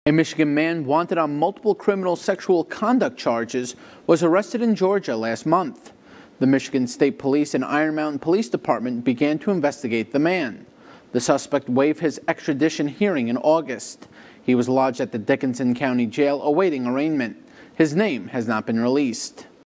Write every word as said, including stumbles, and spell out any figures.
A Michigan man wanted on multiple criminal sexual conduct charges was arrested in Georgia last month. The Michigan State Police and Iron Mountain Police Department began to investigate the man. The suspect waived his extradition hearing in August. He was lodged at the Dickinson County Jail awaiting arraignment. His name has not been released.